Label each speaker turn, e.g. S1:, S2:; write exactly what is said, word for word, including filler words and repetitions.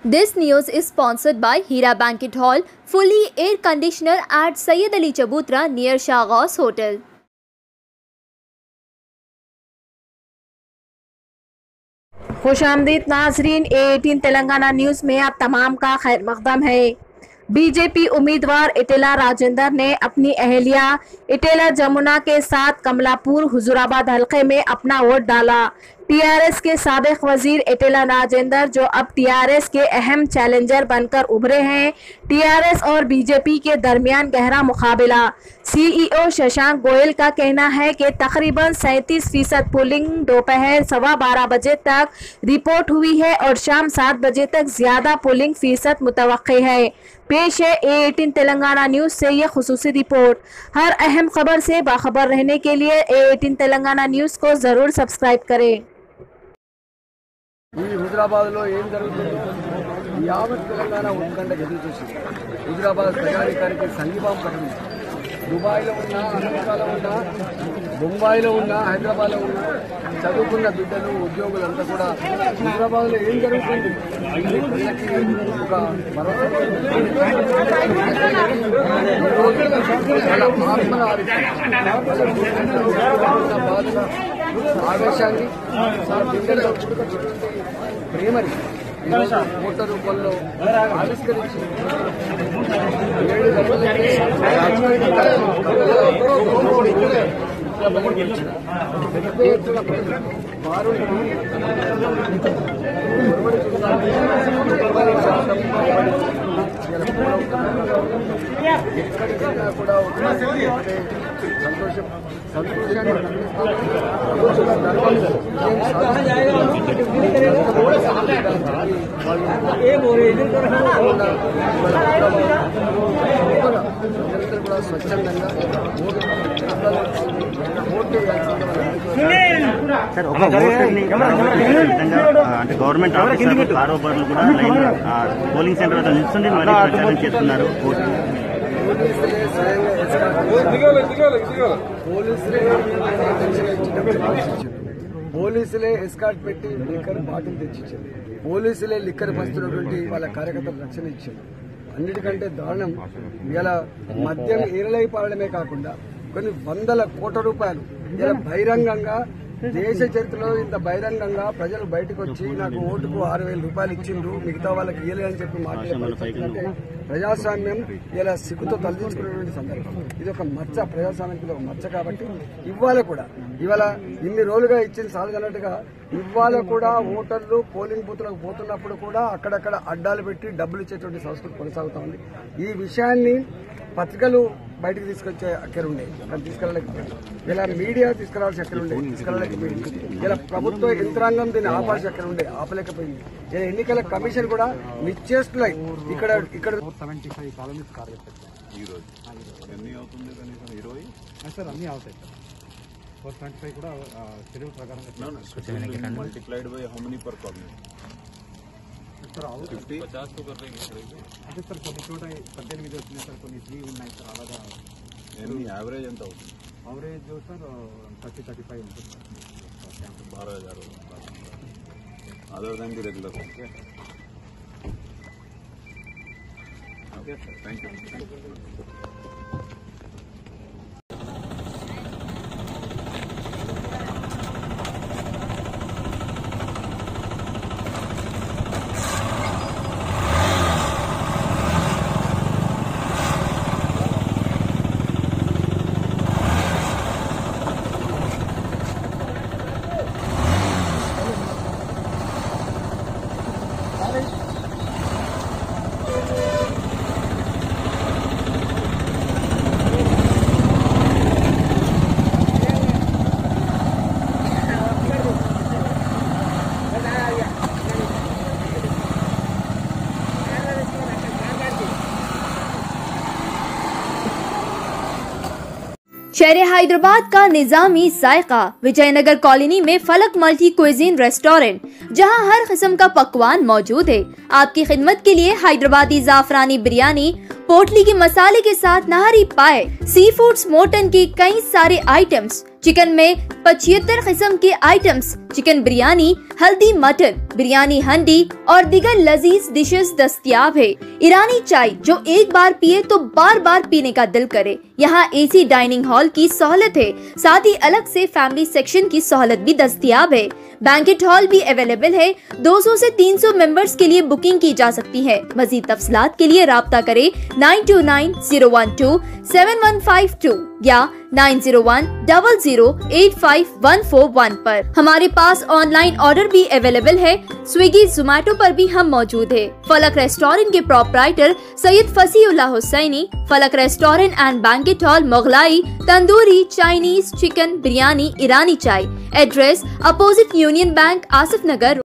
S1: This news is sponsored by Hira Banquet Hall, fully air conditioner at Sayyid Ali Chabutra near Shahghaus Hotel.
S2: खुशामदीद नाजरीन, A eighteen Telangana news में आप तमाम का खैर मकदम है। बीजेपी उम्मीदवार इटेला राजेंद्र ने अपनी अहलिया इटेला जमुना के साथ कमलापुर हुजूराबाद हलके में अपना वोट डाला। टीआरएस के साबिक वजीर इटेला राजेंद्र, जो अब टीआरएस के अहम चैलेंजर बनकर उभरे हैं। टीआरएस और बीजेपी के दरमियान गहरा मुकाबला। सीईओ शशांक गोयल का कहना है कि तकरीबन सैंतीस फीसद पोलिंग दोपहर सवा बारह बजे तक रिपोर्ट हुई है और शाम सात बजे तक ज्यादा पोलिंग फीसद मुतवक्की है। पेश है ए एटीन तेलंगाना न्यूज़ से ये खुसूसी रिपोर्ट। हर अहम खबर से बाखबर रहने के लिए ए एटीन तेलंगाना न्यूज़ को ज़रूर सब्सक्राइब करें।
S3: హుజరాబాద్ లో ఏం జరుగుతుందో యావత్ తెలంగాణ ఉత్కంఠ ఎదురు చూసింది. హుజరాబాద్ ప్రజానికానికి సంఘీభావం ప్రకటించింది. దుబాయ్లో ఉన్నా, అమెరికాలో ఉన్నా, బొంబాయిలో ఉన్నా, హైదరాబాద్లో ఉన్నా చదువుకున్న బిడ్డలు, ఉద్యోగులంతా కూడా హుజరాబాద్లో ఏం జరుగుతుంది ప్రజలకి ఒక భరోసా బాధ ఆవేశాన్ని బిడ్డల్లో పుట్టుకొచ్చినటువంటి ప్రేమని ఓట్ల రూపంలో ఆవిష్కరించి ఏడు గంటలకే వారు ఎక్కడికైనా కూడా సంతోషం సంతోషాన్ని ప్రజలందరూ కూడా స్వచ్ఛందంగా ఓటు
S4: సార్, ఒక ఓటర్ని అంటే గవర్నమెంట్ ఆఫీసర్లు, కారోబార్లు కూడా లైన్ పోలింగ్ సెంటర్ వద్ద నిల్చుండి మరీ ప్రచారం చేస్తున్నారు.
S3: పోలీసులే ఎస్కార్ట్ పెట్టి లిక్కర్ బాటిల్ తెచ్చిచ్చారు. పోలీసులే లిక్కర్ పంచుతున్నటువంటి వాళ్ళ కార్యకర్తలకు రక్షణ ఇచ్చారు. అన్నిటికంటే దారుణం ఇలా మద్యం ఏరలై పాడడమే కాకుండా కొన్ని వందల కోట్ల రూపాయలు ఇలా బహిరంగంగా దేశ చరిత్రలో ఇంత బహిరంగంగా ప్రజలు బయటకు వచ్చి నాకు ఓటుకు ఆరు వేల రూపాయలు ఇచ్చిండ్రు, మిగతా వాళ్ళకి ఇయ్యలేదని చెప్పి మాట్లాడే ప్రజాస్వామ్యం ఇలా సిగ్గుతో తలదించుకునేటువంటి సందర్భం. ఇది ఒక మచ్చ, ప్రజాస్వామ్యానికి ఒక మచ్చ. కాబట్టి ఇవాళ కూడా ఇవాళ ఇన్ని రోజులుగా ఇచ్చిన సాధనట్టుగా ఇవాళ కూడా ఓటర్లు పోలింగ్ బూత్లకు పోతున్నప్పుడు కూడా అక్కడక్కడ అడ్డాలు పెట్టి డబ్బులు ఇచ్చేటువంటి సంస్కృతి కొనసాగుతా ఉంది. ఈ విషయాన్ని పత్రికలు బయటకు తీసుకొచ్చే అక్కర ఉండే, అక్కడ తీసుకెళ్ళలేకపోయింది. ఇలా మీడియా తీసుకురావాల్సి అక్కడ ఉండే, తీసుకెళ్ళలేకపోయింది. ఇలా ప్రభుత్వ యంత్రాంగం దీన్ని ఆపాల్సి అక్కడ ఉండే, ఆపలేకపోయింది. ఇలా ఎన్నికల కమిషన్ కూడా నిశ్చేష్టులై ఇక్కడ ఇక్కడ సెవెంటీ ఫైవ్ కాలనీస్ కార్యక్రమం సార్ అన్ని అవుతాయి సార్. ఫోర్ సెవెంటీ ఫైవ్ కూడా షెడ్యూల్ ప్రకారం multiplied by how many per colony fifty పచాస్ అంటే సార్ కొన్ని చోట పద్దెనిమిది వచ్చినాయి సార్, కొన్ని త్రీ ఉన్నాయి సార్. అలాగా యావరేజ్ ఎంత అవుతుంది? Average sir thirty thirty five ఉంటుంది సార్. బారా హజార్ other than the regular. Okay sir, thank you.
S1: शहर हैदराबाद का निजामी जायका विजयनगर कॉलोनी में फलक मल्टी क्विजीन रेस्टोरेंट, जहां हर किस्म का पकवान मौजूद है। आपकी खिदमत के लिए हैदराबादी जाफरानी बिरयानी, पोटली के मसाले के साथ नहरी पाए, सी फूड्स, मोटन के कई सारे आइटम्स, चिकन में पचहत्तर किस्म के आइटम्स, चिकन बिरयानी, हल्दी मटन, बिरयानी हंडी और दिगर लजीज डिशेस दस्तयाब है। ईरानी चाय जो एक बार पिए तो बार बार पीने का दिल करे। यहाँ एसी डाइनिंग हॉल की सहूलत है, साथ ही अलग से फैमिली सेक्शन की सहूलत भी दस्तयाब है। बैंकेट हॉल भी अवेलेबल है। दो सौ से तीन सौ मेंबर्स के लिए बुकिंग की जा सकती है। मजीद तफसीलात के लिए राब्ता करें nine two nine zero one two seven one five two या nine zero one double zero eight five one four one पर। हमारे पास ऑनलाइन ऑर्डर भी अवेलेबल है। स्विगी, जोमेटो पर भी हम मौजूद है। फलक रेस्टोरेंट के proprietor Syed Fasiullah Hussaini, Falak restaurant and banquet hall, Mughlai, tandoori, Chinese, chicken, biryani, Irani चाय। एड्रेस अपोजिट यूनियन बैंक, आसिफ नगर।